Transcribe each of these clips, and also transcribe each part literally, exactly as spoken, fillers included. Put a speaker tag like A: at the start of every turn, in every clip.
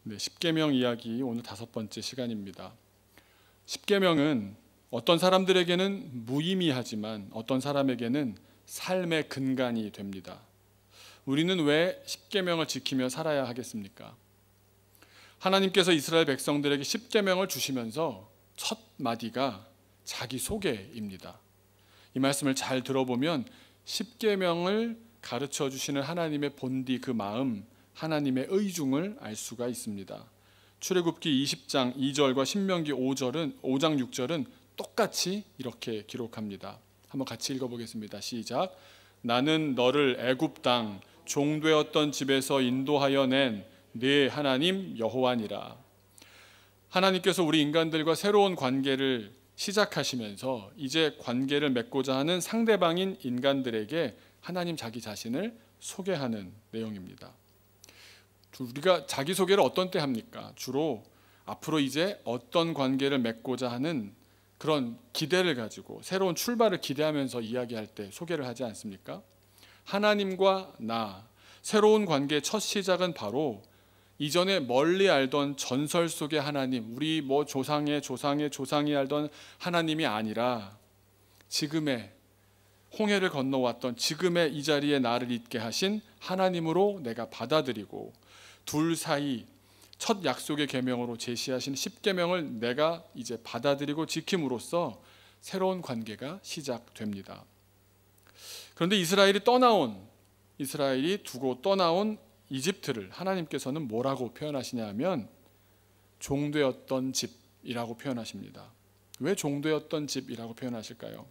A: 네, 십계명 이야기 오늘 다섯 번째 시간입니다. 십계명은 어떤 사람들에게는 무의미하지만 어떤 사람에게는 삶의 근간이 됩니다. 우리는 왜 십계명을 지키며 살아야 하겠습니까? 하나님께서 이스라엘 백성들에게 십계명을 주시면서 첫 마디가 자기 소개입니다. 이 말씀을 잘 들어보면 십계명을 가르쳐 주시는 하나님의 본디 그 마음, 하나님의 의중을 알 수가 있습니다. 출애굽기 이십 장 이 절과 신명기 오 절은 오 장 육 절은 똑같이 이렇게 기록합니다. 한번 같이 읽어보겠습니다. 시작. 나는 너를 애굽 땅 종되었던 집에서 인도하여 낸 네 하나님 여호와니라. 하나님께서 우리 인간들과 새로운 관계를 시작하시면서 이제 관계를 맺고자 하는 상대방인 인간들에게 하나님 자기 자신을 소개하는 내용입니다. 우리가 자기소개를 어떤 때 합니까? 주로 앞으로 이제 어떤 관계를 맺고자 하는 그런 기대를 가지고 새로운 출발을 기대하면서 이야기할 때 소개를 하지 않습니까? 하나님과 나, 새로운 관계의 첫 시작은 바로 이전에 멀리 알던 전설 속의 하나님, 우리 뭐 조상의 조상의 조상이 알던 하나님이 아니라 지금의 홍해를 건너왔던 지금의 이 자리에 나를 있게 하신 하나님으로 내가 받아들이고 둘 사이 첫 약속의 계명으로 제시하신 십계명을 내가 이제 받아들이고 지킴으로써 새로운 관계가 시작됩니다. 그런데 이스라엘이 떠나온 이스라엘이 두고 떠나온 이집트를 하나님께서는 뭐라고 표현하시냐 하면 종되었던 집이라고 표현하십니다. 왜 종되었던 집이라고 표현하실까요?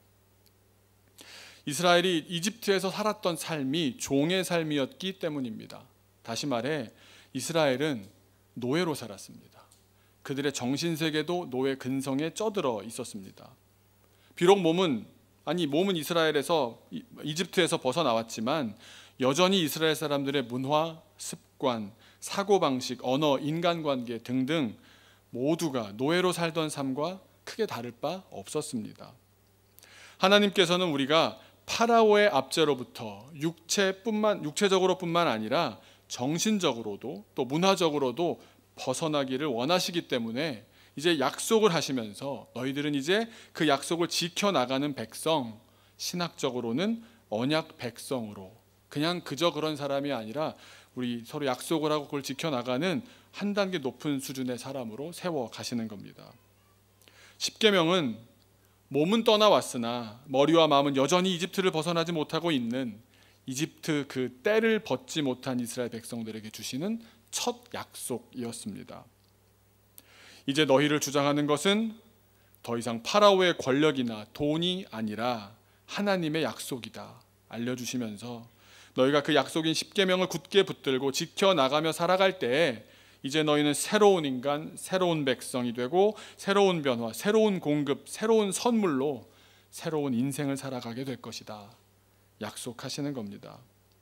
A: 이스라엘이 이집트에서 살았던 삶이 종의 삶이었기 때문입니다. 다시 말해 이스라엘은 노예로 살았습니다. 그들의 정신세계도 노예 근성에 쩌들어 있었습니다. 비록 몸은 아니 몸은 이스라엘에서 이집트에서 벗어나왔지만 여전히 이스라엘 사람들의 문화, 습관, 사고방식, 언어, 인간관계 등등 모두가 노예로 살던 삶과 크게 다를 바 없었습니다. 하나님께서는 우리가 파라오의 압제로부터 육체뿐만 육체적으로뿐만 아니라 정신적으로도 또 문화적으로도 벗어나기를 원하시기 때문에 이제 약속을 하시면서 너희들은 이제 그 약속을 지켜나가는 백성, 신학적으로는 언약 백성으로 그냥 그저 그런 사람이 아니라 우리 서로 약속을 하고 그걸 지켜나가는 한 단계 높은 수준의 사람으로 세워 가시는 겁니다. 십계명은 몸은 떠나왔으나 머리와 마음은 여전히 이집트를 벗어나지 못하고 있는 이집트 그 때를 벗지 못한 이스라엘 백성들에게 주시는 첫 약속이었습니다. 이제 너희를 주장하는 것은 더 이상 파라오의 권력이나 돈이 아니라 하나님의 약속이다 알려주시면서 너희가 그 약속인 십계명을 굳게 붙들고 지켜나가며 살아갈 때에 이제 너희는 새로운 인간, 새로운 백성이 되고 새로운 변화, 새로운 공급, 새로운 선물로 새로운 인생을 살아가게 될 것이다 약속하시는 겁니다.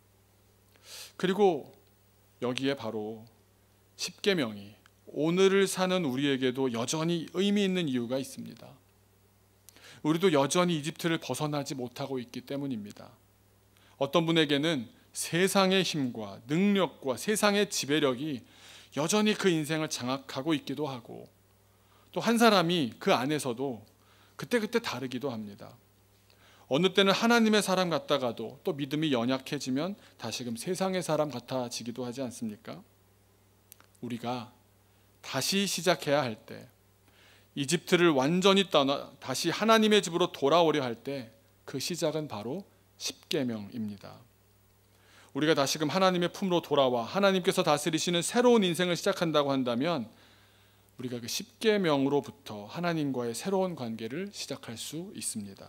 A: 그리고 여기에 바로 십계명이 오늘을 사는 우리에게도 여전히 의미 있는 이유가 있습니다. 우리도 여전히 이집트를 벗어나지 못하고 있기 때문입니다. 어떤 분에게는 세상의 힘과 능력과 세상의 지배력이 여전히 그 인생을 장악하고 있기도 하고 또 한 사람이 그 안에서도 그때그때 다르기도 합니다. 어느 때는 하나님의 사람 같다가도 또 믿음이 연약해지면 다시금 세상의 사람 같아지기도 하지 않습니까? 우리가 다시 시작해야 할 때, 이집트를 완전히 떠나 다시 하나님의 집으로 돌아오려 할 때 그 시작은 바로 십계명입니다. 우리가 다시금 하나님의 품으로 돌아와 하나님께서 다스리시는 새로운 인생을 시작한다고 한다면 우리가 그 십계명으로부터 하나님과의 새로운 관계를 시작할 수 있습니다.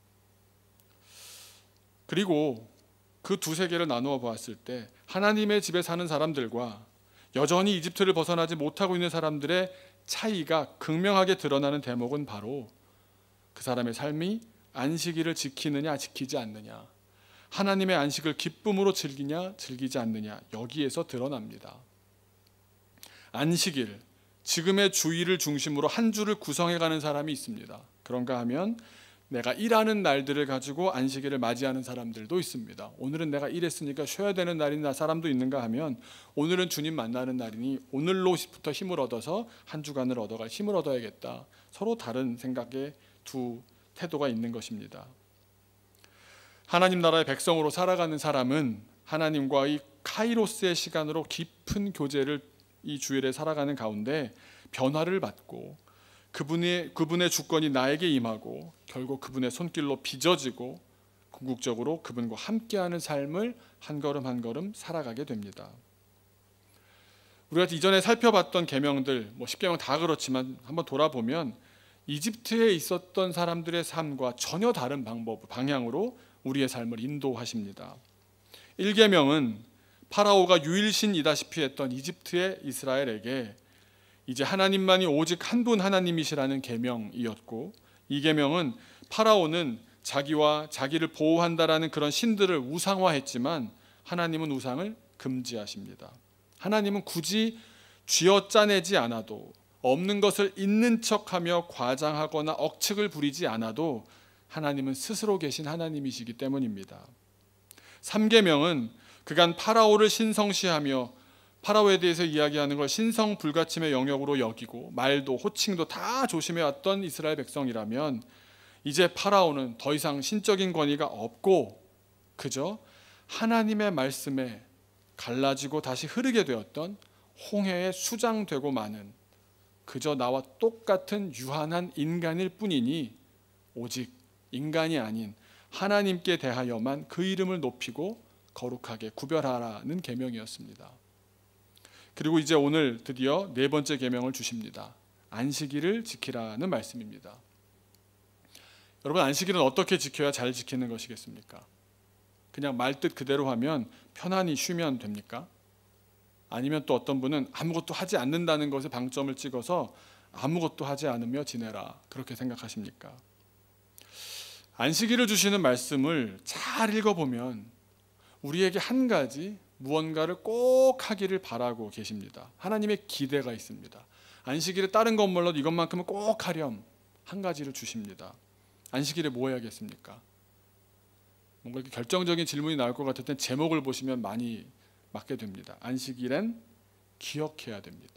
A: 그리고 그 두 세계를 나누어 보았을 때 하나님의 집에 사는 사람들과 여전히 이집트를 벗어나지 못하고 있는 사람들의 차이가 극명하게 드러나는 대목은 바로 그 사람의 삶이 안식일을 지키느냐 지키지 않느냐, 하나님의 안식을 기쁨으로 즐기냐 즐기지 않느냐 여기에서 드러납니다. 안식일, 지금의 주일을 중심으로 한 주를 구성해가는 사람이 있습니다. 그런가 하면 내가 일하는 날들을 가지고 안식일을 맞이하는 사람들도 있습니다. 오늘은 내가 일했으니까 쉬어야 되는 날이나 사람도 있는가 하면 오늘은 주님 만나는 날이니 오늘로부터 힘을 얻어서 한 주간을 얻어갈 힘을 얻어야겠다. 서로 다른 생각의 두 태도가 있는 것입니다. 하나님 나라의 백성으로 살아가는 사람은 하나님과의 카이로스의 시간으로 깊은 교제를 이 주일에 살아가는 가운데 변화를 받고 그분의, 그분의 주권이 나에게 임하고 결국 그분의 손길로 빚어지고 궁극적으로 그분과 함께하는 삶을 한 걸음 한 걸음 살아가게 됩니다. 우리가 이전에 살펴봤던 계명들, 뭐 십계명 다 그렇지만 한번 돌아보면 이집트에 있었던 사람들의 삶과 전혀 다른 방법, 방향으로 우리의 삶을 인도하십니다. 일 계명은 파라오가 유일신이다시피 했던 이집트의 이스라엘에게 이제 하나님만이 오직 한 분 하나님이시라는 계명이었고, 이 계명은 파라오는 자기와 자기를 보호한다라는 그런 신들을 우상화했지만 하나님은 우상을 금지하십니다. 하나님은 굳이 쥐어짜내지 않아도, 없는 것을 있는 척하며 과장하거나 억측을 부리지 않아도 하나님은 스스로 계신 하나님이시기 때문입니다. 삼 계명은 그간 파라오를 신성시하며 파라오에 대해서 이야기하는 걸 신성 불가침의 영역으로 여기고 말도 호칭도 다 조심해왔던 이스라엘 백성이라면 이제 파라오는 더 이상 신적인 권위가 없고 그저 하나님의 말씀에 갈라지고 다시 흐르게 되었던 홍해에 수장되고 마는 그저 나와 똑같은 유한한 인간일 뿐이니 오직 인간이 아닌 하나님께 대하여만 그 이름을 높이고 거룩하게 구별하라는 계명이었습니다. 그리고 이제 오늘 드디어 네 번째 계명을 주십니다. 안식일을 지키라는 말씀입니다. 여러분, 안식일은 어떻게 지켜야 잘 지키는 것이겠습니까? 그냥 말뜻 그대로 하면 편안히 쉬면 됩니까? 아니면 또 어떤 분은 아무것도 하지 않는다는 것에 방점을 찍어서 아무것도 하지 않으며 지내라, 그렇게 생각하십니까? 안식일을 주시는 말씀을 잘 읽어보면 우리에게 한 가지 무언가를 꼭 하기를 바라고 계십니다. 하나님의 기대가 있습니다. 안식일에 다른 것 몰라도 이것만큼은 꼭 하렴 한 가지를 주십니다. 안식일에 뭐 해야겠습니까? 뭔가 이렇게 결정적인 질문이 나올 것 같을 땐 제목을 보시면 많이 맞게 됩니다. 안식일엔 기억해야 됩니다.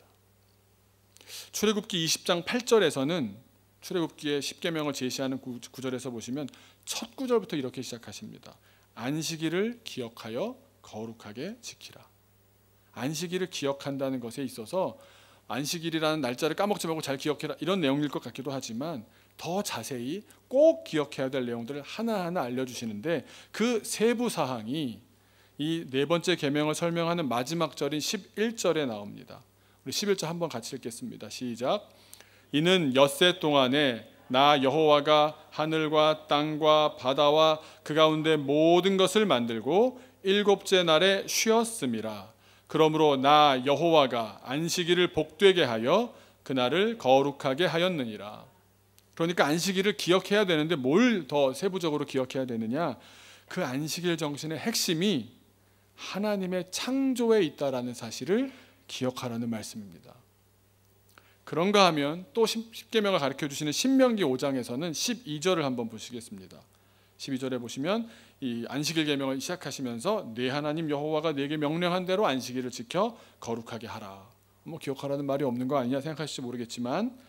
A: 출애굽기 이십 장 팔 절에서는 출애굽기의 십계명을 제시하는 구절에서 보시면 첫 구절부터 이렇게 시작하십니다. 안식일을 기억하여 거룩하게 지키라. 안식일을 기억한다는 것에 있어서 안식일이라는 날짜를 까먹지 말고 잘 기억해라, 이런 내용일 것 같기도 하지만 더 자세히 꼭 기억해야 될 내용들을 하나하나 알려주시는데 그 세부 사항이 이 네 번째 계명을 설명하는 마지막 절인 십일 절에 나옵니다. 우리 십일 절 한번 같이 읽겠습니다. 시작. 이는 엿새 동안에 나 여호와가 하늘과 땅과 바다와 그 가운데 모든 것을 만들고 일곱째 날에 쉬었음이라. 그러므로 나 여호와가 안식일을 복되게 하여 그날을 거룩하게 하였느니라. 그러니까 안식일을 기억해야 되는데 뭘 더 세부적으로 기억해야 되느냐? 그 안식일 정신의 핵심이 하나님의 창조에 있다라는 사실을 기억하라는 말씀입니다. 그런가 하면 또 십계명을 가르쳐 주시는 신명기 오 장에서는 십이 절을 한번 보시겠습니다. 십이 절에 보시면 이 안식일 계명을 시작하시면서 내 하나님 여호와가 내게 명령한 대로 안식일을 지켜 거룩하게 하라. 뭐 기억하라는 말이 없는 거 아니냐 생각하실지 모르겠지만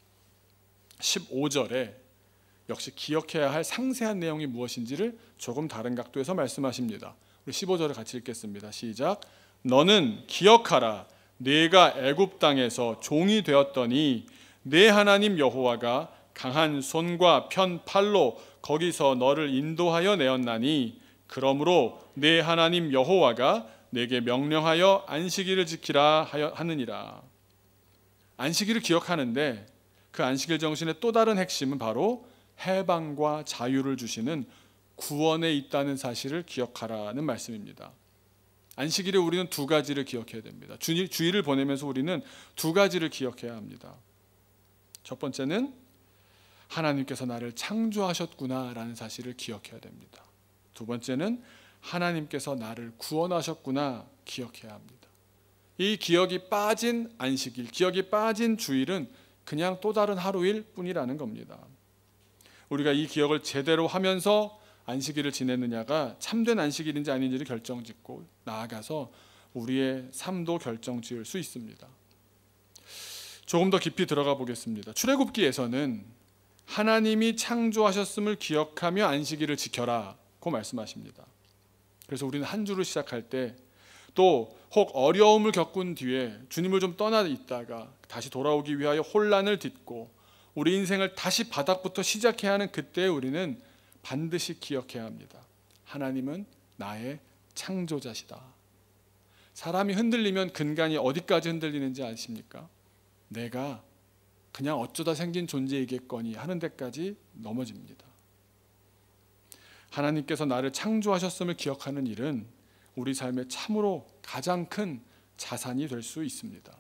A: 십오 절에 역시 기억해야 할 상세한 내용이 무엇인지를 조금 다른 각도에서 말씀하십니다. 우리 십오 절을 같이 읽겠습니다. 시작. 너는 기억하라. 내가 애굽 땅에서 종이 되었더니 내 하나님 여호와가 강한 손과 편 팔로 거기서 너를 인도하여 내었나니 그러므로 내 하나님 여호와가 내게 명령하여 안식일을 지키라 하느니라. 안식일을 기억하는데 그 안식일 정신의 또 다른 핵심은 바로 해방과 자유를 주시는 구원에 있다는 사실을 기억하라는 말씀입니다. 안식일에 우리는 두 가지를 기억해야 됩니다. 주일을 보내면서 우리는 두 가지를 기억해야 합니다. 첫 번째는 하나님께서 나를 창조하셨구나라는 사실을 기억해야 됩니다. 두 번째는 하나님께서 나를 구원하셨구나 기억해야 합니다. 이 기억이 빠진 안식일, 기억이 빠진 주일은 그냥 또 다른 하루일 뿐이라는 겁니다. 우리가 이 기억을 제대로 하면서 안식일을 지내느냐가 참된 안식일인지 아닌지를 결정짓고 나아가서 우리의 삶도 결정지을 수 있습니다. 조금 더 깊이 들어가 보겠습니다. 출애굽기에서는 하나님이 창조하셨음을 기억하며 안식일을 지켜라고 말씀하십니다. 그래서 우리는 한 주를 시작할 때 또 혹 어려움을 겪은 뒤에 주님을 좀 떠나 있다가 다시 돌아오기 위하여 혼란을 딛고 우리 인생을 다시 바닥부터 시작해야 하는 그때 우리는 반드시 기억해야 합니다. 하나님은 나의 창조자시다. 사람이 흔들리면 근간이 어디까지 흔들리는지 아십니까? 내가 그냥 어쩌다 생긴 존재이겠거니 하는 데까지 넘어집니다. 하나님께서 나를 창조하셨음을 기억하는 일은 우리 삶에 참으로 가장 큰 자산이 될 수 있습니다.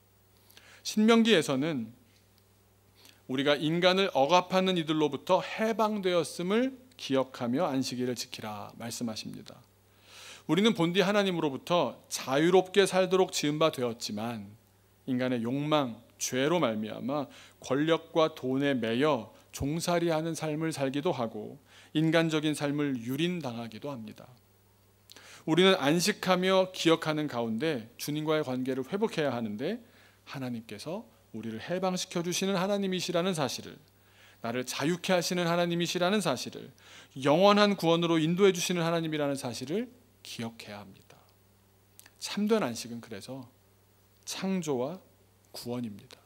A: 신명기에서는 우리가 인간을 억압하는 이들로부터 해방되었음을 기억하며 안식일을 지키라 말씀하십니다. 우리는 본디 하나님으로부터 자유롭게 살도록 지은 바 되었지만 인간의 욕망, 죄로 말미암아 권력과 돈에 매여 종살이하는 삶을 살기도 하고 인간적인 삶을 유린당하기도 합니다. 우리는 안식하며 기억하는 가운데 주님과의 관계를 회복해야 하는데 하나님께서 우리를 해방시켜 주시는 하나님이시라는 사실을, 나를 자유케 하시는 하나님이시라는 사실을, 영원한 구원으로 인도해 주시는 하나님이라는 사실을 기억해야 합니다. 참된 안식은 그래서 창조와 구원입니다.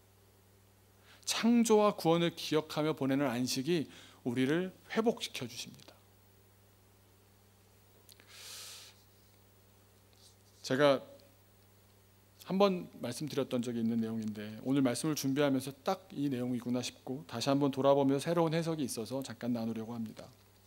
A: 창조와 구원을 기억하며 보내는 안식이 우리를 회복시켜 주십니다. 제가 한번 말씀드렸던 적이 있는 내용인데 오늘 말씀을 준비하면서 딱 이 내용이구나 싶고 다시 한번 돌아보면서 새로운 해석이 있어서 잠깐 나누려고 합니다.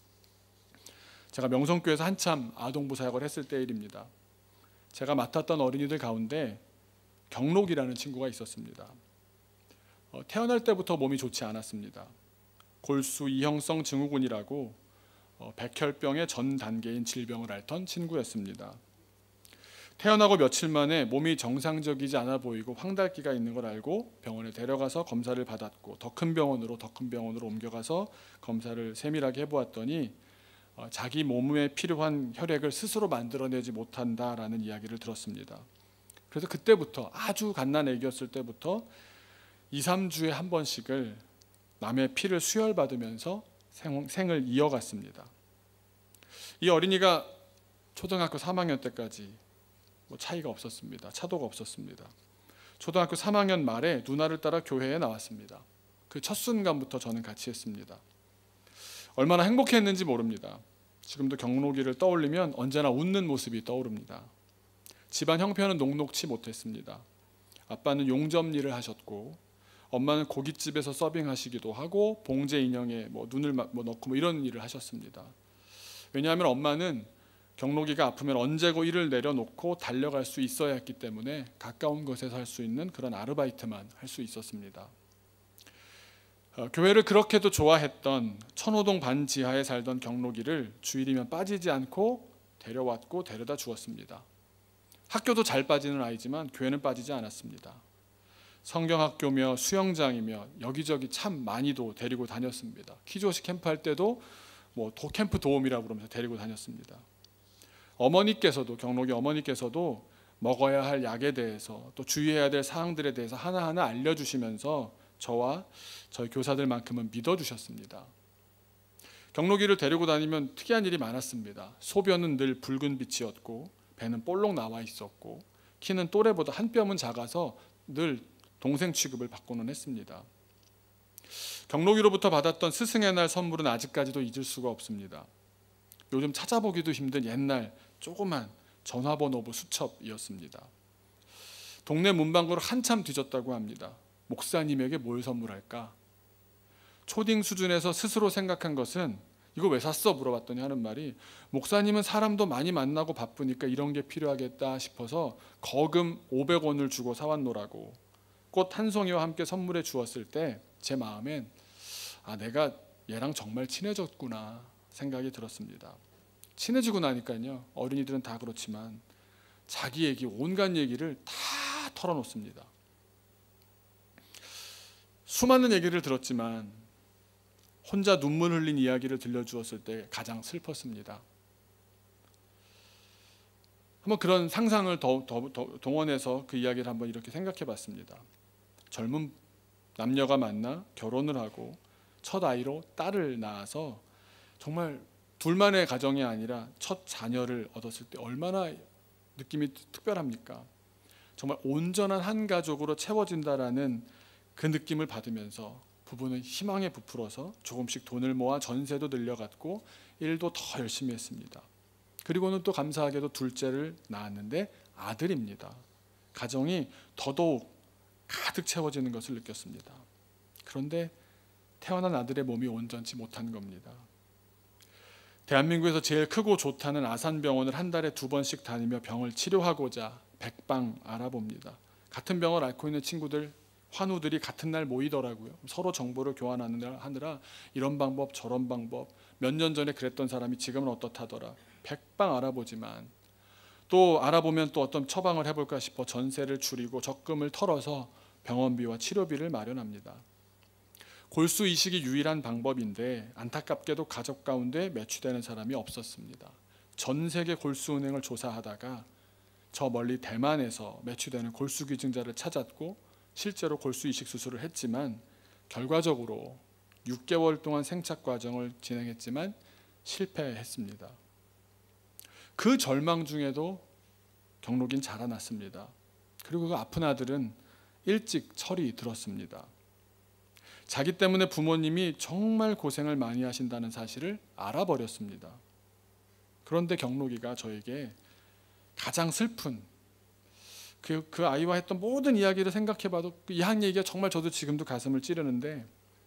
A: 제가 명성교회에서 한참 아동부 사역을 했을 때 일입니다. 제가 맡았던 어린이들 가운데 경록이라는 친구가 있었습니다. 어, 태어날 때부터 몸이 좋지 않았습니다. 골수 이형성 증후군이라고 어, 백혈병의 전 단계인 질병을 앓던 친구였습니다. 태어나고 며칠 만에 몸이 정상적이지 않아 보이고 황달기가 있는 걸 알고 병원에 데려가서 검사를 받았고 더 큰 병원으로 더 큰 병원으로 옮겨가서 검사를 세밀하게 해보았더니 어, 자기 몸에 필요한 혈액을 스스로 만들어내지 못한다라는 이야기를 들었습니다. 그래서 그때부터 아주 갓난아기였을 때부터 이, 삼 주에 한 번씩을 남의 피를 수혈받으면서 생, 생을 이어갔습니다. 이 어린이가 초등학교 삼 학년 때까지 뭐 차이가 없었습니다. 차도가 없었습니다. 초등학교 삼 학년 말에 누나를 따라 교회에 나왔습니다. 그 첫 순간부터 저는 같이 했습니다. 얼마나 행복했는지 모릅니다. 지금도 경록이를 떠올리면 언제나 웃는 모습이 떠오릅니다. 집안 형편은 녹록치 못했습니다. 아빠는 용접 일을 하셨고 엄마는 고깃집에서 서빙하시기도 하고 봉제 인형에 뭐 눈을 뭐 넣고 뭐 이런 일을 하셨습니다. 왜냐하면 엄마는 경록이가 아프면 언제고 일을 내려놓고 달려갈 수 있어야 했기 때문에 가까운 곳에서 할 수 있는 그런 아르바이트만 할 수 있었습니다. 어, 교회를 그렇게도 좋아했던 천호동 반지하에 살던 경록이를 주일이면 빠지지 않고 데려왔고 데려다 주었습니다. 학교도 잘 빠지는 아이지만 교회는 빠지지 않았습니다. 성경학교며 수영장이며 여기저기 참 많이도 데리고 다녔습니다. 키조시 캠프 할 때도 뭐 도 캠프 도움이라고 그러면서 데리고 다녔습니다. 어머니께서도 경록이 어머니께서도 먹어야 할 약에 대해서 또 주의해야 될 사항들에 대해서 하나하나 알려주시면서 저와 저희 교사들만큼은 믿어주셨습니다. 경록이를 데리고 다니면 특이한 일이 많았습니다. 소변은 늘 붉은 빛이었고 배는 볼록 나와 있었고 키는 또래보다 한 뼘은 작아서 늘 동생 취급을 받고는 했습니다. 경록이로부터 받았던 스승의 날 선물은 아직까지도 잊을 수가 없습니다. 요즘 찾아보기도 힘든 옛날 조그만 전화번호부 수첩이었습니다. 동네 문방구를 한참 뒤졌다고 합니다. 목사님에게 뭘 선물할까? 초딩 수준에서 스스로 생각한 것은 이거 왜 샀어? 물어봤더니 하는 말이 목사님은 사람도 많이 만나고 바쁘니까 이런 게 필요하겠다 싶어서 거금 오백 원을 주고 사왔노라고 꽃 한 송이와 함께 선물해 주었을 때 제 마음엔 아 내가 얘랑 정말 친해졌구나 생각이 들었습니다. 친해지고 나니까요 어린이들은 다 그렇지만 자기 얘기 온갖 얘기를 다 털어놓습니다. 수많은 얘기를 들었지만 혼자 눈물 흘린 이야기를 들려주었을 때 가장 슬펐습니다. 한번 그런 상상을 더, 더, 더 동원해서 그 이야기를 한번 이렇게 생각해 봤습니다. 젊은 남녀가 만나 결혼을 하고 첫 아이로 딸을 낳아서 정말 둘만의 가정이 아니라 첫 자녀를 얻었을 때 얼마나 느낌이 특별합니까? 정말 온전한 한 가족으로 채워진다라는 그 느낌을 받으면서 부부는 희망에 부풀어서 조금씩 돈을 모아 전세도 늘려갔고 일도 더 열심히 했습니다. 그리고는 또 감사하게도 둘째를 낳았는데 아들입니다. 가정이 더더욱 가득 채워지는 것을 느꼈습니다. 그런데 태어난 아들의 몸이 온전치 못한 겁니다. 대한민국에서 제일 크고 좋다는 아산병원을 한 달에 두 번씩 다니며 병을 치료하고자 백방 알아봅니다. 같은 병을 앓고 있는 친구들, 환우들이 같은 날 모이더라고요. 서로 정보를 교환하느라 이런 방법 저런 방법, 몇 년 전에 그랬던 사람이 지금은 어떻다더라. 백방 알아보지만 또 알아보면 또 어떤 처방을 해볼까 싶어 전세를 줄이고 적금을 털어서 병원비와 치료비를 마련합니다. 골수 이식이 유일한 방법인데 안타깝게도 가족 가운데 매취되는 사람이 없었습니다. 전 세계 골수은행을 조사하다가 저 멀리 대만에서 매취되는 골수 기증자를 찾았고 실제로 골수 이식 수술을 했지만 결과적으로 육 개월 동안 생착 과정을 진행했지만 실패했습니다. 그 절망 중에도 경록이는 자라났습니다. 그리고 그 아픈 아들은 일찍 철이 들었습니다. 자기 때문에 부모님이 정말 고생을 많이 하신다는 사실을 알아버렸습니다. 그런데 경록이가 저에게 가장 슬픈 그, 그 아이와 했던 모든 이야기를 생각해봐도 그 이야기 얘기가 정말 저도 지금도 가슴을 찌르는데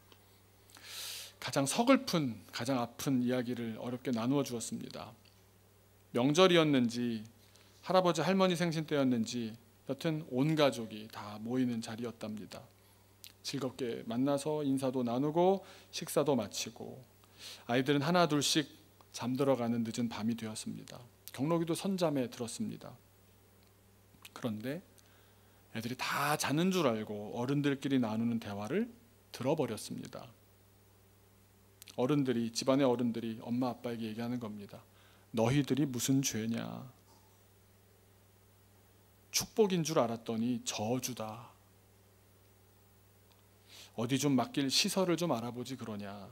A: 가장 서글픈, 가장 아픈 이야기를 어렵게 나누어 주었습니다. 명절이었는지 할아버지 할머니 생신 때였는지 여튼 온 가족이 다 모이는 자리였답니다. 즐겁게 만나서 인사도 나누고 식사도 마치고 아이들은 하나 둘씩 잠들어가는 늦은 밤이 되었습니다. 경록이도 선잠에 들었습니다. 그런데 애들이 다 자는 줄 알고 어른들끼리 나누는 대화를 들어버렸습니다. 어른들이, 집안의 어른들이 엄마 아빠에게 얘기하는 겁니다. 너희들이 무슨 죄냐? 축복인 줄 알았더니 저주다. 어디 좀 맡길 시설을 좀 알아보지 그러냐.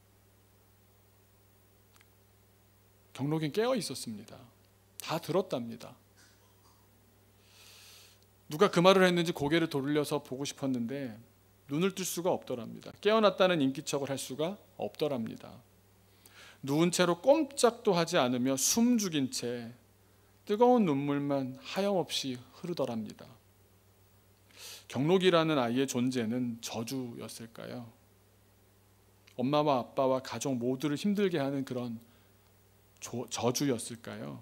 A: 경록이는 깨어 있었습니다. 다 들었답니다. 누가 그 말을 했는지 고개를 돌려서 보고 싶었는데 눈을 뜰 수가 없더랍니다. 깨어났다는 인기척을 할 수가 없더랍니다. 누운 채로 꼼짝도 하지 않으며 숨 죽인 채 뜨거운 눈물만 하염없이 흐르더랍니다. 경록이라는 아이의 존재는 저주였을까요? 엄마와 아빠와 가족 모두를 힘들게 하는 그런 조, 저주였을까요?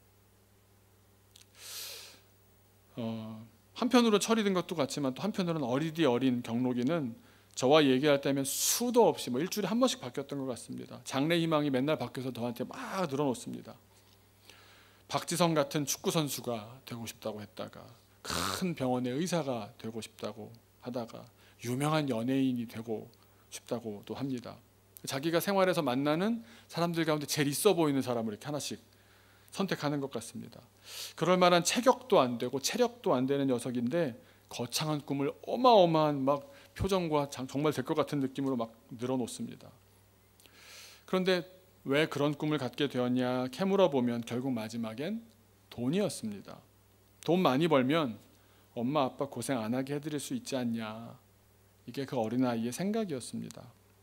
A: 어, 한편으로 철이 든 것도 같지만 또 한편으로는 어리디 어린 경록이는 저와 얘기할 때면 수도 없이 뭐 일주일에 한 번씩 바뀌었던 것 같습니다. 장래 희망이 맨날 바뀌어서 저한테 막 늘어놓습니다. 박지성 같은 축구 선수가 되고 싶다고 했다가 큰 병원의 의사가 되고 싶다고 하다가 유명한 연예인이 되고 싶다고도 합니다. 자기가 생활에서 만나는 사람들 가운데 제일 있어 보이는 사람을 이렇게 하나씩 선택하는 것 같습니다. 그럴 만한 체격도 안 되고 체력도 안 되는 녀석인데 거창한 꿈을 어마어마한 막 표정과 정말 될 것 같은 느낌으로 막 늘어놓습니다. 그런데 왜 그런 꿈을 갖게 되었냐 캐물어 보면 결국 마지막엔 돈이었습니다. 돈 많이 벌면 엄마 아빠 고생 안 하게 해드릴 수 있지 않냐. 이게 그 어린아이의 생각이었습니다.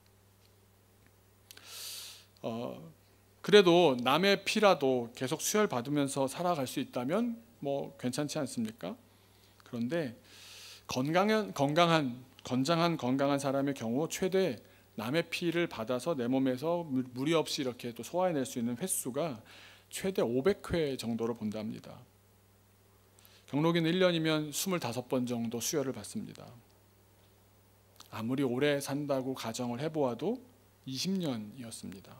A: 어, 그래도 남의 피라도 계속 수혈받으면서 살아갈 수 있다면 뭐 괜찮지 않습니까? 그런데 건강한, 건강한, 건장한 건강한 사람의 경우 최대 남의 피를 받아서 내 몸에서 무리 없이 이렇게 또 소화해낼 수 있는 횟수가 최대 오백 회 정도로 본답니다. 경록이는 일 년이면 이십오 번 정도 수혈을 받습니다. 아무리 오래 산다고 가정을 해보아도 이십 년이었습니다.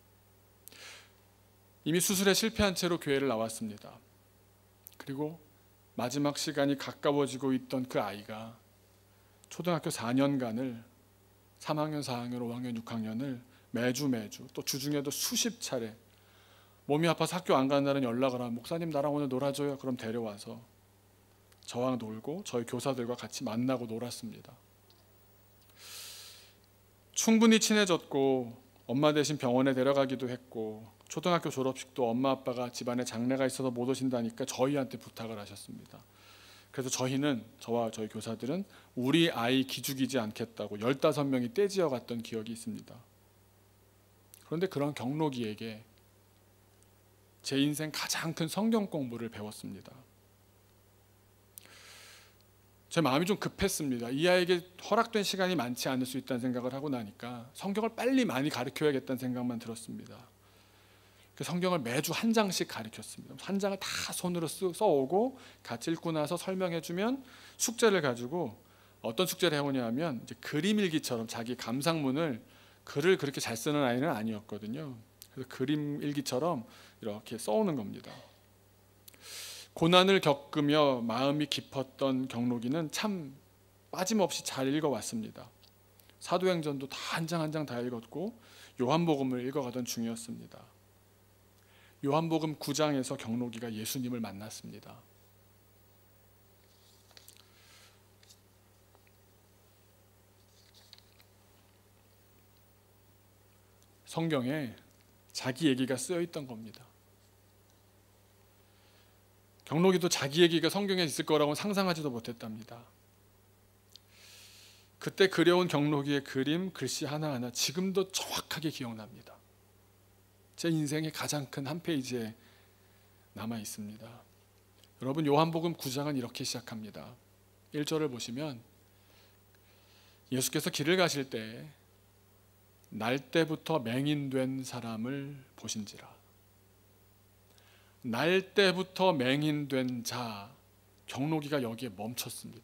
A: 이미 수술에 실패한 채로 교회를 나왔습니다. 그리고 마지막 시간이 가까워지고 있던 그 아이가 초등학교 사 년간을 삼 학년, 사 학년, 오 학년, 육 학년을 매주 매주 또 주중에도 수십 차례 몸이 아파서 학교 안 가는 날은 연락을 하면 목사님 나랑 오늘 놀아줘요. 그럼 데려와서 저와 놀고 저희 교사들과 같이 만나고 놀았습니다. 충분히 친해졌고 엄마 대신 병원에 데려가기도 했고 초등학교 졸업식도 엄마 아빠가 집안에 장례가 있어서 못 오신다니까 저희한테 부탁을 하셨습니다. 그래서 저희는 저와 저희 교사들은 우리 아이 기죽이지 않겠다고 열다섯 명이 떼지어 갔던 기억이 있습니다. 그런데 그런 경록이에게 제 인생 가장 큰 성경 공부를 배웠습니다. 제 마음이 좀 급했습니다. 이 아이에게 허락된 시간이 많지 않을 수 있다는 생각을 하고 나니까 성경을 빨리 많이 가르쳐야겠다는 생각만 들었습니다. 그 성경을 매주 한 장씩 가르쳤습니다. 한 장을 다 손으로 써오고 같이 읽고 나서 설명해주면 숙제를 가지고 어떤 숙제를 해오냐면 이제 그림 일기처럼 자기 감상문을 글을 그렇게 잘 쓰는 아이는 아니었거든요. 그래서 그림 일기처럼 이렇게 써오는 겁니다. 고난을 겪으며 마음이 깊었던 경록이는 참 빠짐없이 잘 읽어왔습니다. 사도행전도 다 한 장 한 장 다 읽었고 요한복음을 읽어가던 중이었습니다. 요한복음 구 장에서 경록이가 예수님을 만났습니다. 성경에 자기 얘기가 쓰여 있던 겁니다. 경록이도 자기 얘기가 성경에 있을 거라고는 상상하지도 못했답니다. 그때 그려온 경록이의 그림, 글씨 하나하나 지금도 정확하게 기억납니다. 제 인생의 가장 큰 한 페이지에 남아 있습니다. 여러분, 요한복음 구 장은 이렇게 시작합니다. 일 절을 보시면 예수께서 길을 가실 때 날 때부터 맹인된 사람을 보신지라. 날 때부터 맹인된 자, 경록이가 여기에 멈췄습니다.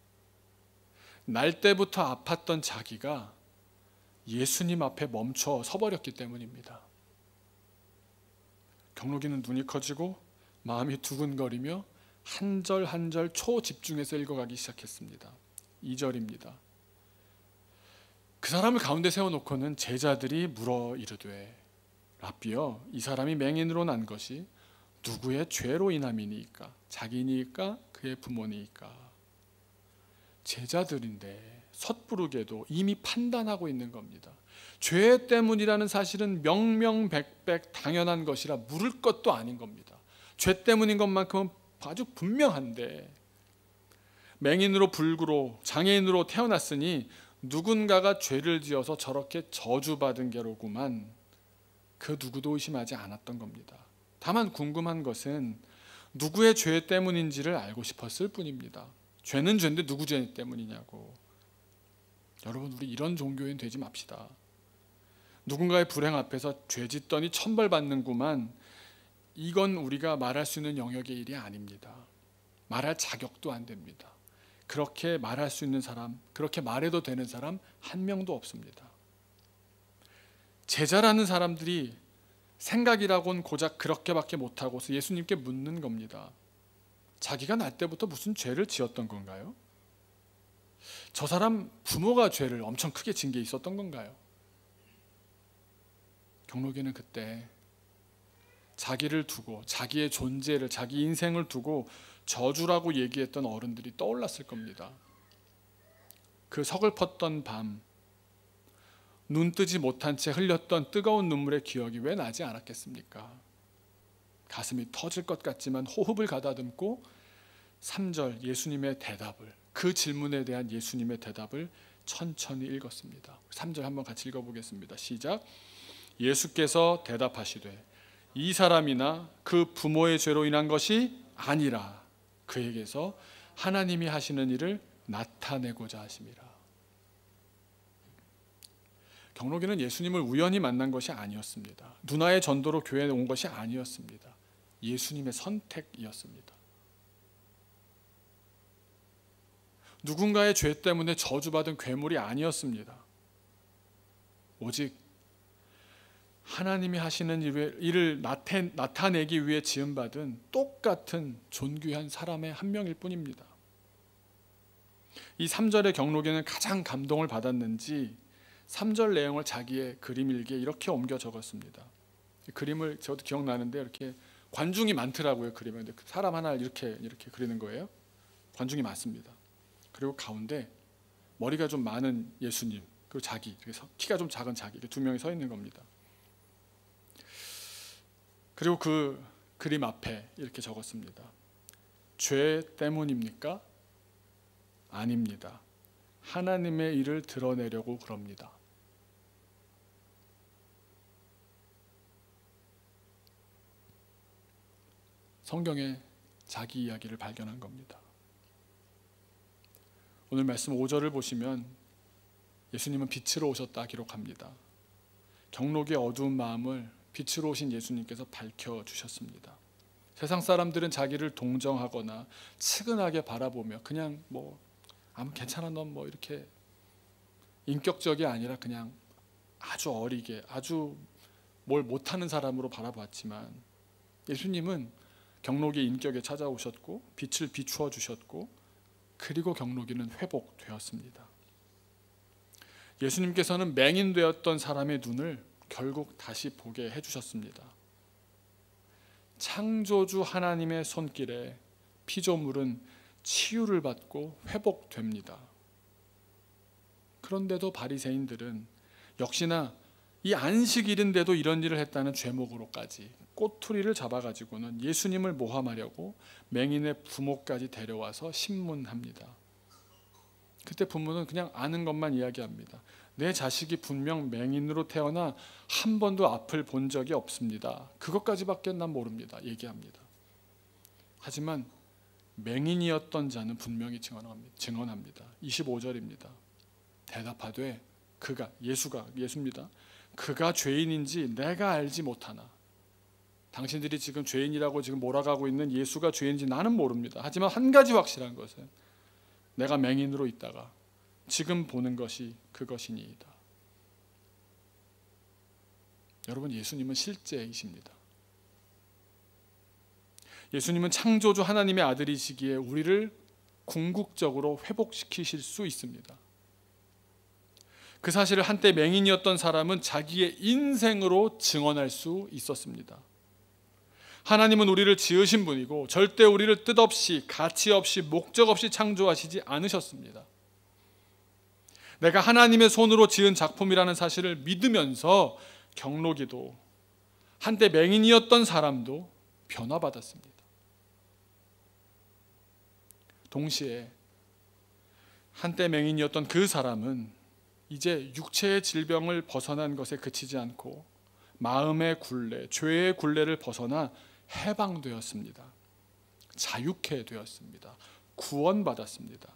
A: 날 때부터 아팠던 자기가 예수님 앞에 멈춰 서버렸기 때문입니다. 경록이는 눈이 커지고 마음이 두근거리며 한 절 한 절 초집중해서 읽어가기 시작했습니다. 이 절입니다. 그 사람을 가운데 세워놓고는 제자들이 물어 이르되 라삐여, 이 사람이 맹인으로 난 것이 누구의 죄로 인함이니까? 자기니까 그의 부모니까? 제자들인데 섣부르게도 이미 판단하고 있는 겁니다. 죄 때문이라는 사실은 명명백백 당연한 것이라 물을 것도 아닌 겁니다. 죄 때문인 것만큼은 아주 분명한데 맹인으로 불구로 장애인으로 태어났으니 누군가가 죄를 지어서 저렇게 저주받은 게로구만. 그 누구도 의심하지 않았던 겁니다. 다만 궁금한 것은 누구의 죄 때문인지를 알고 싶었을 뿐입니다. 죄는 죄인데 누구 죄 때문이냐고. 여러분, 우리 이런 종교인 되지 맙시다. 누군가의 불행 앞에서 죄 짓더니 천벌받는구만, 이건 우리가 말할 수 있는 영역의 일이 아닙니다. 말할 자격도 안 됩니다. 그렇게 말할 수 있는 사람, 그렇게 말해도 되는 사람 한 명도 없습니다. 제자라는 사람들이 생각이라고는 고작 그렇게밖에 못하고서 예수님께 묻는 겁니다. 자기가 날 때부터 무슨 죄를 지었던 건가요? 저 사람 부모가 죄를 엄청 크게 진 게 있었던 건가요? 경록이는 그때 자기를 두고, 자기의 존재를, 자기 인생을 두고 저주라고 얘기했던 어른들이 떠올랐을 겁니다. 그 서글펐던 밤, 눈 뜨지 못한 채 흘렸던 뜨거운 눈물의 기억이 왜 나지 않았겠습니까? 가슴이 터질 것 같지만 호흡을 가다듬고 삼 절 예수님의 대답을, 그 질문에 대한 예수님의 대답을 천천히 읽었습니다. 삼 절 한번 같이 읽어보겠습니다. 시작. 예수께서 대답하시되 이 사람이나 그 부모의 죄로 인한 것이 아니라 그에게서 하나님이 하시는 일을 나타내고자 하심이라. 경록이는 예수님을 우연히 만난 것이 아니었습니다. 누나의 전도로 교회에 온 것이 아니었습니다. 예수님의 선택이었습니다. 누군가의 죄 때문에 저주받은 괴물이 아니었습니다. 오직 하나님이 하시는 일을 나타내기 위해 지음받은 똑같은 존귀한 사람의 한 명일 뿐입니다. 이 삼 절의 경록에는 가장 감동을 받았는지 삼 절 내용을 자기의 그림 일기에 이렇게 옮겨 적었습니다. 그림을 저도 기억나는데 이렇게 관중이 많더라고요. 그림에. 근데 사람 하나를 이렇게 이렇게 그리는 거예요. 관중이 많습니다. 그리고 가운데 머리가 좀 많은 예수님, 그리고 자기, 키가 좀 작은 자기, 두 명이 서 있는 겁니다. 그리고 그 그림 앞에 이렇게 적었습니다. 죄 때문입니까? 아닙니다. 하나님의 일을 드러내려고 그럽니다. 성경에 자기 이야기를 발견한 겁니다. 오늘 말씀 오 절을 보시면 예수님은 빛으로 오셨다 기록합니다. 경록의 어두운 마음을 빛으로 오신 예수님께서 밝혀주셨습니다. 세상 사람들은 자기를 동정하거나 측은하게 바라보며 그냥 뭐 아무 괜찮아 넌 뭐 이렇게 인격적이 아니라 그냥 아주 어리게 아주 뭘 못하는 사람으로 바라봤지만 예수님은 경록의 인격에 찾아오셨고 빛을 비추어 주셨고 그리고 경록이는 회복되었습니다. 예수님께서는 맹인되었던 사람의 눈을 결국 다시 보게 해주셨습니다. 창조주 하나님의 손길에 피조물은 치유를 받고 회복됩니다. 그런데도 바리새인들은 역시나 이 안식일인데도 이런 일을 했다는 죄목으로까지 꼬투리를 잡아가지고는 예수님을 모함하려고 맹인의 부모까지 데려와서 신문합니다. 그때 부모는 그냥 아는 것만 이야기합니다. 내 자식이 분명 맹인으로 태어나 한 번도 앞을 본 적이 없습니다. 그것까지밖에 난 모릅니다. 얘기합니다. 하지만 맹인이었던 자는 분명히 증언합니다. 이십오 절입니다. 대답하되 그가 예수가 예수입니다. 그가 죄인인지 내가 알지 못하나. 당신들이 지금 죄인이라고 지금 몰아가고 있는 예수가 죄인인지 나는 모릅니다. 하지만 한 가지 확실한 것은 내가 맹인으로 있다가 지금 보는 것이 그것이니이다. 여러분, 예수님은 실제이십니다. 예수님은 창조주 하나님의 아들이시기에 우리를 궁극적으로 회복시키실 수 있습니다. 그 사실을 한때 맹인이었던 사람은 자기의 인생으로 증언할 수 있었습니다. 하나님은 우리를 지으신 분이고 절대 우리를 뜻없이 가치 없이 목적 없이 창조하시지 않으셨습니다. 내가 하나님의 손으로 지은 작품이라는 사실을 믿으면서 경록이도 한때 맹인이었던 사람도 변화받았습니다. 동시에 한때 맹인이었던 그 사람은 이제 육체의 질병을 벗어난 것에 그치지 않고 마음의 굴레, 죄의 굴레를 벗어나 해방되었습니다. 자유케 되었습니다. 구원받았습니다.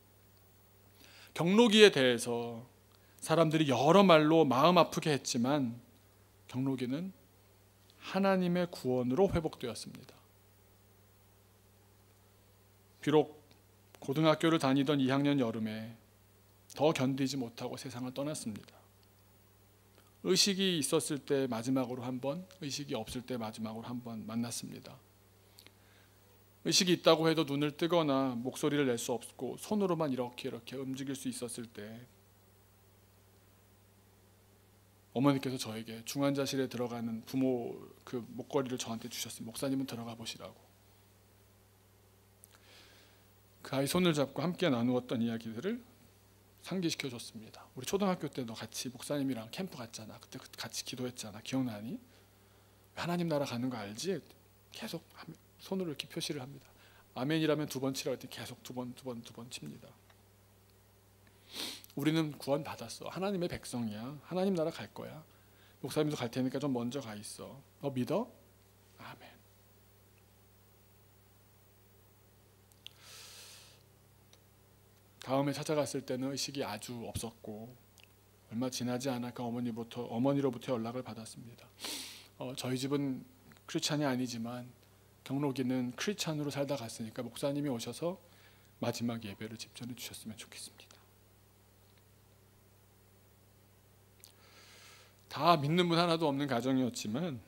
A: 경록이에 대해서 사람들이 여러 말로 마음 아프게 했지만 경록이는 하나님의 구원으로 회복되었습니다. 비록 고등학교를 다니던 이 학년 여름에 더 견디지 못하고 세상을 떠났습니다. 의식이 있었을 때 마지막으로 한 번, 의식이 없을 때 마지막으로 한 번 만났습니다. 의식이 있다고 해도 눈을 뜨거나 목소리를 낼 수 없고 손으로만 이렇게 이렇게 움직일 수 있었을 때 어머니께서 저에게 중환자실에 들어가는 부모 그 목걸이를 저한테 주셨습니다. 목사님은 들어가 보시라고. 그 아이 손을 잡고 함께 나누었던 이야기들을 상기시켜줬습니다. 우리 초등학교 때도 같이 목사님이랑 캠프 갔잖아. 그때 같이 기도했잖아. 기억나니? 하나님 나라 가는 거 알지? 계속 손으로 이렇게 표시를 합니다. 아멘이라면 두 번 치라고 했더니 계속 두 번, 두 번, 두 번 칩니다. 우리는 구원 받았어. 하나님의 백성이야. 하나님 나라 갈 거야. 목사님도 갈 테니까 좀 먼저 가 있어. 너 믿어? 아멘. 다음에 찾아갔을 때는 의식이 아주 없었고 얼마 지나지 않았까 어머니부터 어머니로부터 연락을 받았습니다. 어, 저희 집은 크리스찬이 아니지만 경록이는 크리스찬으로 살다 갔으니까 목사님이 오셔서 마지막 예배를 집전해 주셨으면 좋겠습니다. 다 믿는 분 하나도 없는 가정이었지만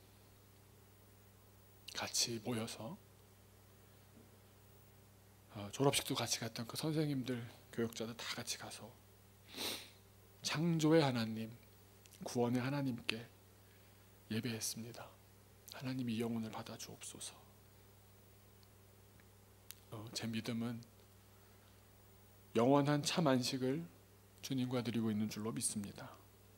A: 같이 모여서 어, 졸업식도 같이 갔던 그 선생님들, 교육자들 다 같이 가서 창조의 하나님, 구원의 하나님께 예배했습니다. 하나님 이 영혼을 받아 주옵소서. 어, 제 믿음은 영원한 참 안식을 주님과 드리고 있는 줄로 믿습니다.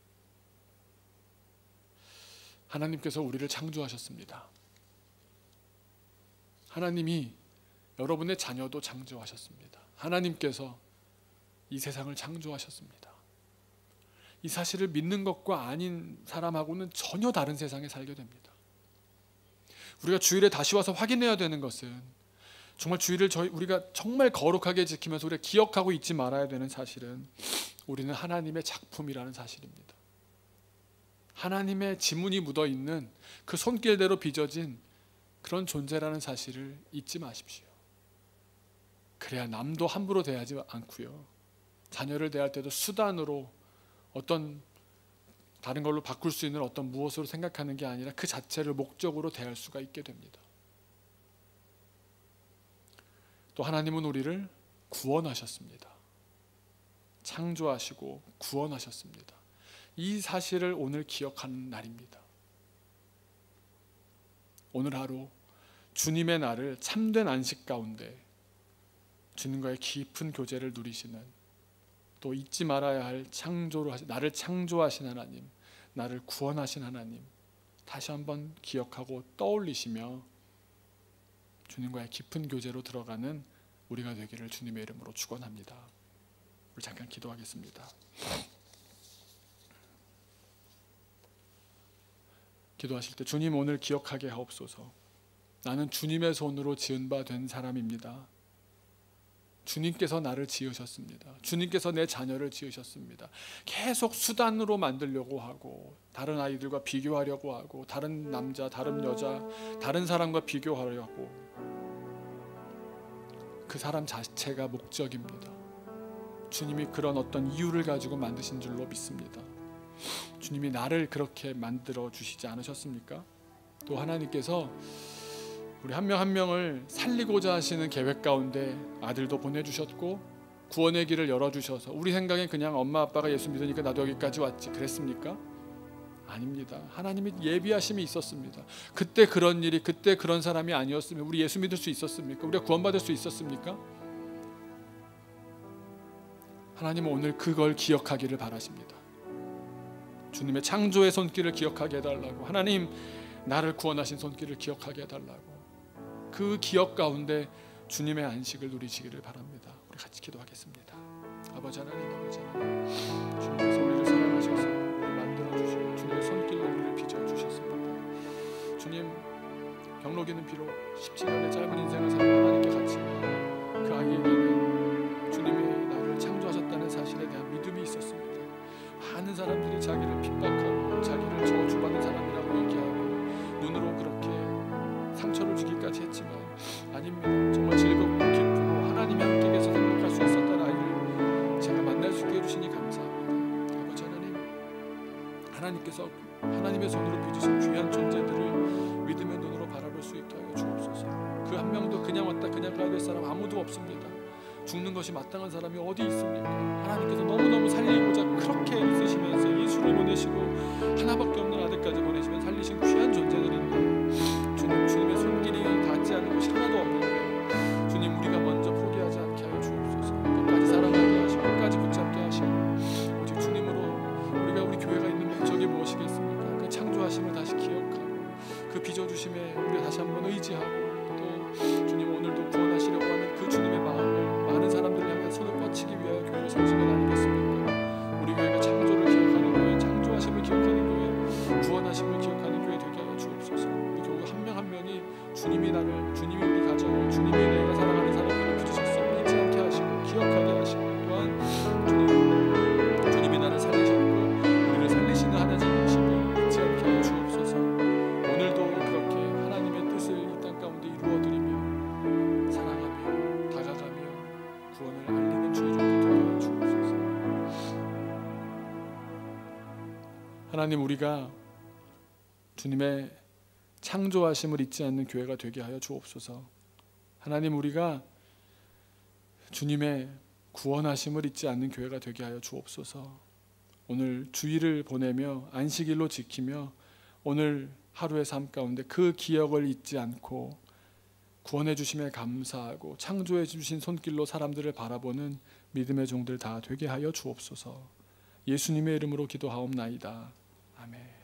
A: 하나님께서 우리를 창조하셨습니다. 하나님이 여러분의 자녀도 창조하셨습니다. 하나님께서 이 세상을 창조하셨습니다. 이 사실을 믿는 것과 아닌 사람하고는 전혀 다른 세상에 살게 됩니다. 우리가 주일에 다시 와서 확인해야 되는 것은 정말 주일을 저희 우리가 정말 거룩하게 지키면서 우리가 기억하고 잊지 말아야 되는 사실은 우리는 하나님의 작품이라는 사실입니다. 하나님의 지문이 묻어 있는 그 손길대로 빚어진 그런 존재라는 사실을 잊지 마십시오. 그래야 남도 함부로 대하지 않고요. 자녀를 대할 때도 수단으로 어떤 다른 걸로 바꿀 수 있는 어떤 무엇으로 생각하는 게 아니라 그 자체를 목적으로 대할 수가 있게 됩니다. 또 하나님은 우리를 구원하셨습니다. 창조하시고 구원하셨습니다. 이 사실을 오늘 기억하는 날입니다. 오늘 하루 주님의 날을 참된 안식 가운데 주님과의 깊은 교제를 누리시는, 또 잊지 말아야 할 창조를 하신, 나를 창조하신 하나님, 나를 구원하신 하나님 다시 한번 기억하고 떠올리시며 주님과의 깊은 교제로 들어가는 우리가 되기를 주님의 이름으로 축원합니다. 우리 잠깐 기도하겠습니다. 기도하실 때 주님 오늘 기억하게 하옵소서. 나는 주님의 손으로 지은 바 된 사람입니다. 주님께서 나를 지으셨습니다. 주님께서 내 자녀를 지으셨습니다. 계속 수단으로 만들려고 하고 다른 아이들과 비교하려고 하고 다른 남자, 다른 여자, 다른 사람과 비교하려고, 그 사람 자체가 목적입니다. 주님이 그런 어떤 이유를 가지고 만드신 줄로 믿습니다. 주님이 나를 그렇게 만들어 주시지 않으셨습니까? 또 하나님께서 우리 한 명 한 명을 살리고자 하시는 계획 가운데 아들도 보내주셨고 구원의 길을 열어주셔서, 우리 생각엔 그냥 엄마 아빠가 예수 믿으니까 나도 여기까지 왔지 그랬습니까? 아닙니다. 하나님이 예비하심이 있었습니다. 그때 그런 일이, 그때 그런 사람이 아니었으면 우리 예수 믿을 수 있었습니까? 우리가 구원받을 수 있었습니까? 하나님은 오늘 그걸 기억하기를 바라십니다. 주님의 창조의 손길을 기억하게 해달라고, 하나님 나를 구원하신 손길을 기억하게 해달라고, 그 기억 가운데 주님의 안식을 누리시기를 바랍니다. 우리 같이 기도하겠습니다. 아버지 하나님, 아버지 하나님, 주님께서 우리를 사랑하셔서 우리를 만들어주시고 주님의 손길로 우리를 빚어주셨습니다. 주님, 경록이는 비록 십칠년의 짧은 인생을 살고 하나님께 갇히며 그 아이에게는 주님이 나를 창조하셨다는 사실에 대한 믿음이 있었습니다. 많은 사람들이 자기를 핍박하고 자기를 저주받는 사람이라고 얘기하고 눈으로 그렇게 상처를 주기까지 했지만 아닙니다. 정말 즐겁고 기쁘고 하나님이 함께 계셔서 행복할 수 있었던 아이를 제가 만날 수 있게 해주시니 감사합니다. 아버지 하나님, 하나님께서 하나님의 손으로 빚으신 귀한 존재들을 믿음의 눈으로 바라볼 수 있게 하여 주옵소서. 그 한 명도 그냥 왔다 그냥 가야 될 사람 아무도 없습니다. 죽는 것이 마땅한 사람이 어디 있습니까? 하나님께서 너무너무 살리고자 그렇게 있으시면서 예수를 보내시고 하나밖에 없는 아들까지 보내시면 살리신 귀한 존재들인데 주님, 주님의 손길이 닿지 않는 것이 하나도 없는데 주님, 우리가 먼저 포기하지 않게 하여 주옵소서. 끝까지 사랑하게 하시고 끝까지 붙잡게 하시고, 오직 주님으로 우리가 우리 교회가 있는 목적이 무엇이겠습니까? 그 창조하심을 다시 기억하고 그 빚어주심에 우리가 다시 한번 의지하고, 또 주님 오늘도 구원하시려고 하는 그 주님의 마음을 많은 사람들을 향해 손을 뻗치기 위하여 교회를 세우신 것 아니겠습니까? 우리 교회가 창조를 기억하는 교회, 창조하심을 기억하는 교회, 구원하심을 기억하는 교회 되게 하여 주옵소서. 우리 교회 한 명 한 명이 주님이 나를, 주님이 우리 가정을, 주님이 내가 사랑하는 사람들을 빚으셨음을 잊지 않게 하시고 기억하게 하시고, 또한 주님, 주님이 나를 살리셨고 우리를 살리시는 하나님이심을 잊지 않게 하여 주옵소서. 오늘도 그렇게 하나님의 뜻을 이 땅 가운데 이루어드리며 사랑하며 다가가며 구원을 알리는 주의 종들 되게 하여 주옵소서. 하나님, 우리가 주님의 창조하심을 잊지 않는 교회가 되게 하여 주옵소서. 하나님, 우리가 주님의 구원하심을 잊지 않는 교회가 되게 하여 주옵소서. 오늘 주일을 보내며 안식일로 지키며 오늘 하루의 삶 가운데 그 기억을 잊지 않고 구원해 주심에 감사하고 창조해 주신 손길로 사람들을 바라보는 믿음의 종들 다 되게 하여 주옵소서. 예수님의 이름으로 기도하옵나이다. 아멘.